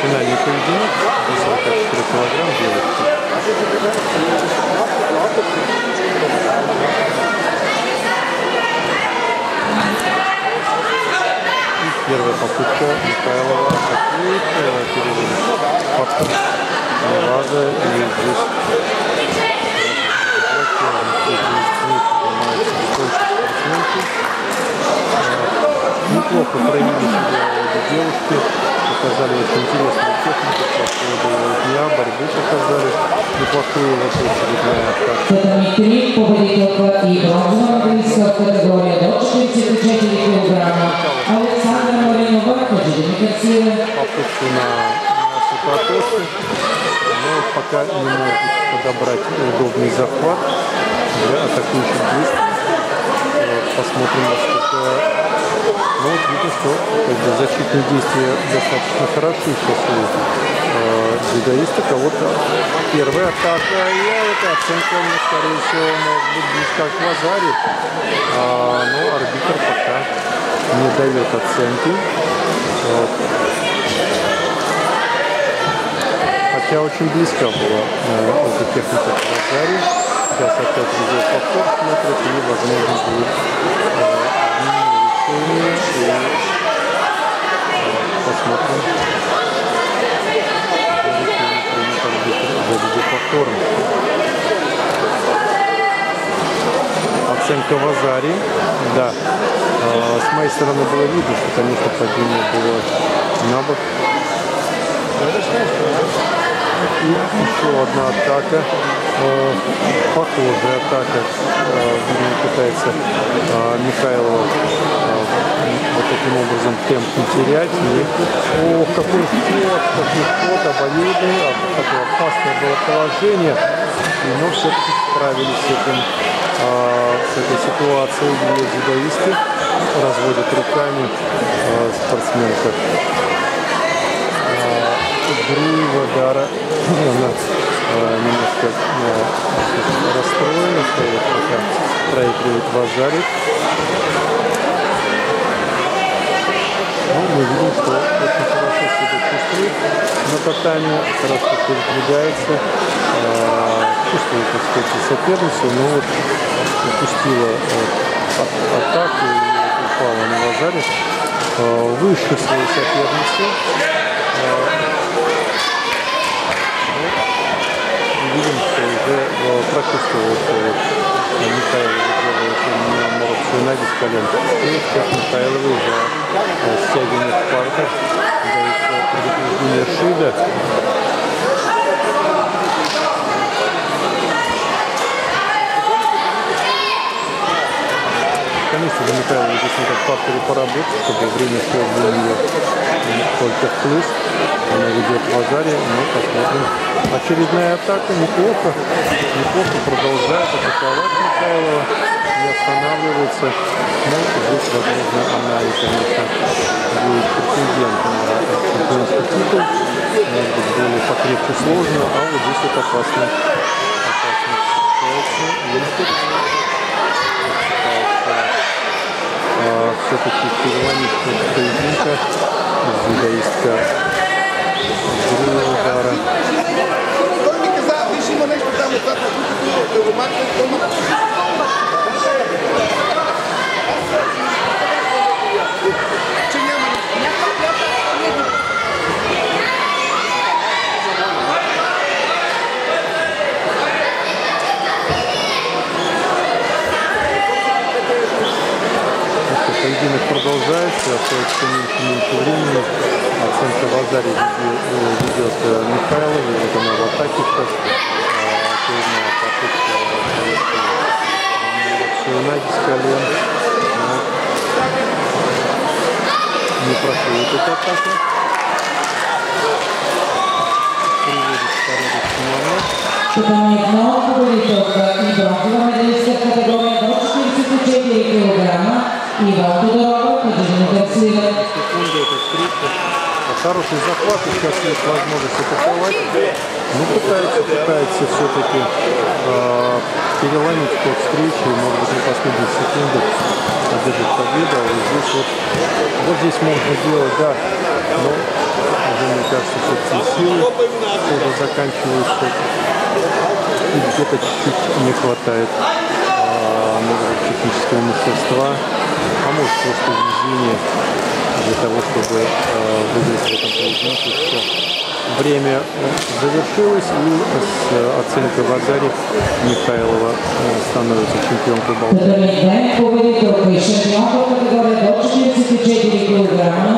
финальный поединок. 44 килограмм девушки. И первая попытка Михайлова атакует. Перерыв. Невада. И здесь неплохо проявили себя обе девушки, показали очень интересную технику, плохого дня, борьбу показали, неплохую вот очередная атака. Дмитрий, победителка и бронзовая медалистка в категории до 44 килограмма. Александр Маринова, Каджи. Попытку на Сукатоши, но пока не может подобрать удобный захват для атакующих действий. Посмотрим, насколько... Ну, вот видно, что защитные действия достаточно хороши сейчас у дзюдоиста. Вот первая атака, и эта оценка, скорее всего, может быть близка к Вазари. Но арбитр пока не дает оценки. Вот. Хотя очень близко была эта техника к Вазари. Сейчас опять видеоповтор смотрит, и, возможно, будет решение. И посмотрим. За видеоповтором. Оценка Вазари. Да. С моей стороны было видно, что, конечно, падение было на бок. И еще одна атака, похожая атака, пытается Михайлова вот таким образом темп не терять. И, какой ход, обоюдный, такое опасное было положение, но все-таки справились с этой ситуацией, где дзюдоисты разводят руками спортсменка. Груева Дара, она немножко расстроена, что вот пока проигрывает Вазари. Но мы видим, что очень хорошо себя чувствует на татами, хорошо передвигается, чувствует, так сказать, соперницу, но вот упустила атаку и упала на Вазари, выше своей соперницы. Видим, что уже прочувствовал, что Михайлова делает молодцу ноги с колен. И сейчас Михайлова уже стягивание в партах, дается предупреждение Шида. Конечно, для Михайлова здесь надо в партере поработать, чтобы время шло для нее только в плюс. Она ведет Вазари, но посмотрим. Очередная атака, неплохо продолжает атаковать Михайлова, не останавливается. Но здесь, возможно, она и, конечно, будет претендентом на чемпионский титул. Может быть, более покрепче сложно, а вот здесь вот опасно все-таки переломить поединка, дзюдоистка Груева Дара. Поединок продолжается, остается меньше времени. Оценка Вазари ведет Михайлова, вот она в атаке сейчас. Очередная попытка ноги с колен. Не проходит эта атака. Приводит в порядок самолет. Чемпионат победителка и бронзовая медалистка в категории до 44 килограмма. Иван Тодорова, Каджи. Секунды, это скрипка. Хороший захват, и сейчас есть возможность атаковать. Ну, пытается все-таки переломить ход встречи, может быть, на последних секундах одержать победу. А вот здесь можно делать, да, но уже, мне кажется, кажется, все силы уже заканчиваются. И где-то чуть-чуть не хватает, может быть, технического мастерства, а может просто везения для того, чтобы выиграть в этом поединке. Все. Время завершилось, и с оценкой в Агаре Михайлова становится чемпионкой Балтии.